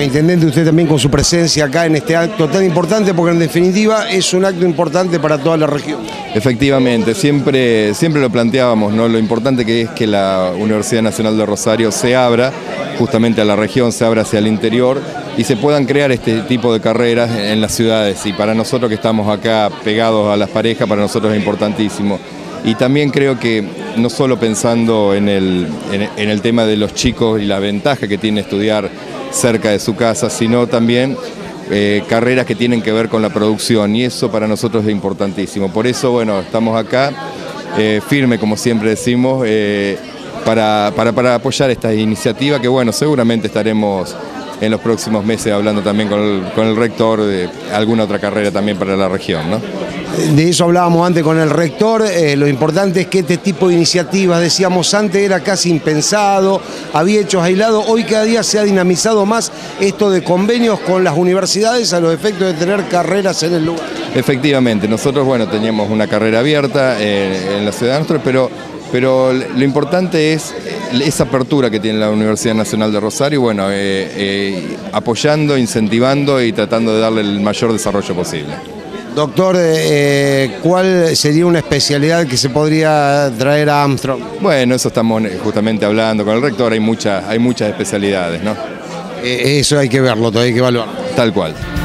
intendente, usted también con su presencia acá en este acto tan importante, porque en definitiva es un acto importante para toda la región. Efectivamente, siempre lo planteábamos, ¿no? Lo importante que es que la Universidad Nacional de Rosario se abra justamente a la región, se abra hacia el interior y se puedan crear este tipo de carreras en las ciudades. Y para nosotros que estamos acá pegados a las parejas, para nosotros es importantísimo. Y también creo que no solo pensando en el tema de los chicos y la ventaja que tiene estudiar cerca de su casa, sino también carreras que tienen que ver con la producción, y eso para nosotros es importantísimo. Por eso, bueno, estamos acá firme, como siempre decimos, para apoyar esta iniciativa que, bueno, seguramente estaremos en los próximos meses hablando también con el rector de alguna otra carrera también para la región, ¿no? De eso hablábamos antes con el rector, lo importante es que este tipo de iniciativas, decíamos antes, era casi impensado, había hechos aislados, hoy cada día se ha dinamizado más esto de convenios con las universidades a los efectos de tener carreras en el lugar. Efectivamente, nosotros, bueno, teníamos una carrera abierta en la ciudad nuestra, pero lo importante es esa apertura que tiene la Universidad Nacional de Rosario, bueno, apoyando, incentivando y tratando de darle el mayor desarrollo posible. Doctor, ¿cuál sería una especialidad que se podría traer a Armstrong? Bueno, eso estamos justamente hablando con el rector, hay muchas especialidades, ¿no? Eso hay que verlo, todavía hay que evaluarlo. Tal cual.